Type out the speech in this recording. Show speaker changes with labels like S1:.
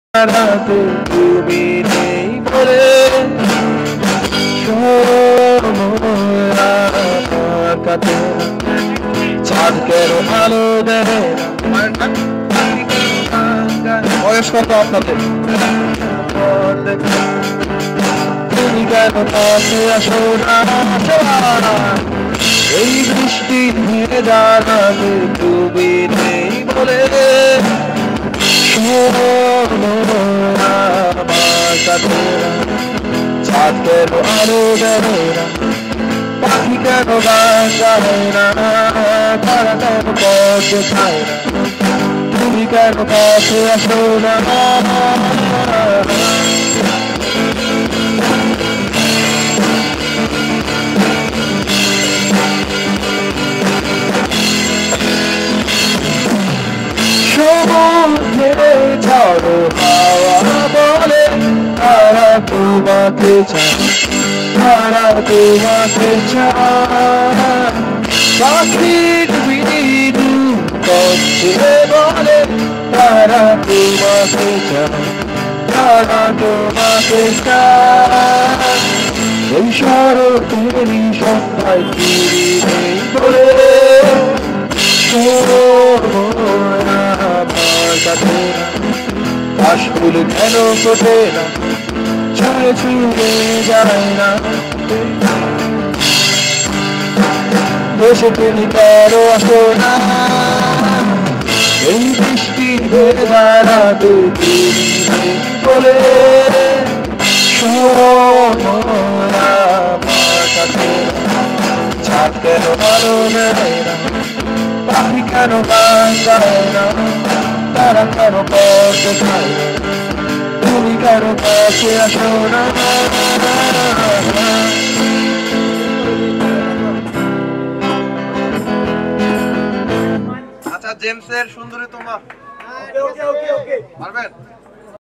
S1: রাতে তুমি নেই বলে কাটে চাঁদ কেন আলো দেবে বয়স কত আপনাদের তুমি কেন কাছে আসো না এই বৃষ্টি ভেজা রাতে তুমি নেই বলে চাঁদ কেন আলো দেবে না পাখি কেন গান গায় না তারা কেন পথ দেখায় না তুমি কেন কাছে আসো না সমুদ্রে ঝড় হাওয়া বলে তারা তোমাকে চায় তারা তোমাকে চায় পাখির বিদু করছে বলে তারা তোমাকে চায় তারা তোমাকে চায় এই শরতেরই সন্ধ্যায় ফিরে বলে কাশফুল কেন ফোটে না ছুঁয়ে ছুঁয়ে যায় না দেশে তুমি কারো আসো না এই বৃষ্টি ভেজা রাতে তুমি বলে চাঁদ কেন আলো দেয় না পাখি কেন গান গায় না তারা কেন পথ দেখায় না তুমি কেন কাছে আসো না
S2: আচ্ছা জেমসের সুন্দরী তোমার পারবেন?